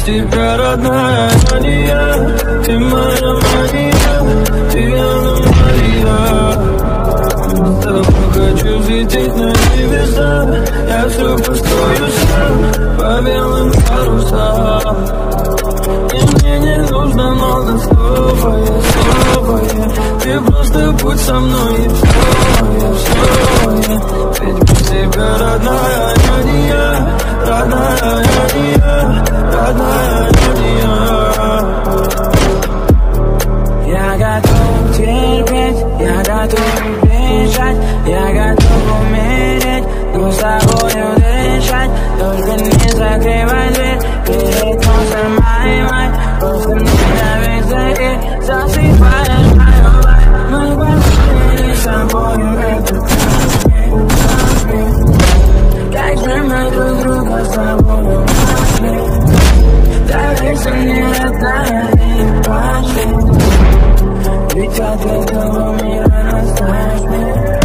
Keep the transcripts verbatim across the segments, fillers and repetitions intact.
тебя, родная, а не я. Ты моя мания, ты аномалия. С тобой хочу взлететь на небеса. Я все построю сам по белым парусам. И мне не нужно много слов, а я снова я. Ты просто будь со мной и все, я все я. Ведь без тебя, родная, я не я. Родная, я не я. Родная, я не я. Я готов терпеть, я готов бежать, я готов умереть, но с тобою дышать. Только не закрывай дверь перед носом моей мать. Просто ненавидя и засыпаешь мою лайф. Мы пошли с тобою этот наш мир. Как же мы друг друга с тобою нашли. Доверься мне, родная, и пошли. Ведь от этого мира настанешь мир.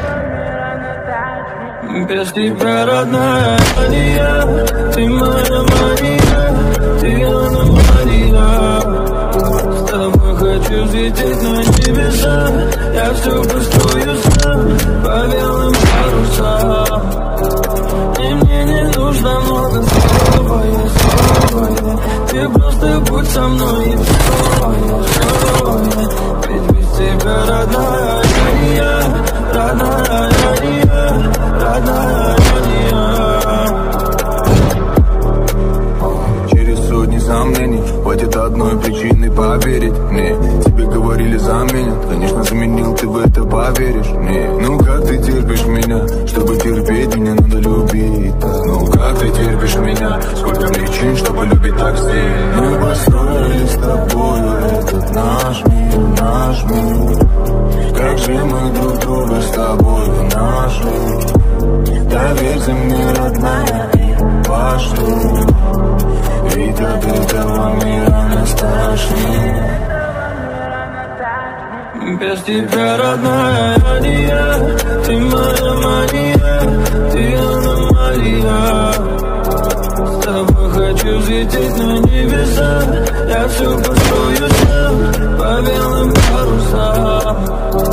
Без тебя, родная, а не я. Ты моя мания, ты аномалия. С тобой хочу взлететь на небеса. Я все построю сам по белым парусам. И мне не нужно много слов, а я снова я. Ты просто будь со мной и все, я все я. Ведь без тебя, родная, я не я. Родная, я не я. Родная, я не я. Через сотни сомнений хватит одной причины поверить мне. Тебе говорили заменят, конечно заменил, ты в это поверишь мне. Ну как ты терпишь меня? Чтобы терпеть меня надо любить. Ну как ты терпишь меня? Сколько причин, чтобы любить так сильно. Мы построили с тобою этот наш мир, наш мир. Как же мы друг друга с тобою нашли. Доверься мне, родная, и пошли. Ведь от этого мира настанешь мир. Без тебя, родная, я не я. Ты моя мания, ты аномалия. С тобой хочу взлететь на небеса. Я все построю сам по белым парусам.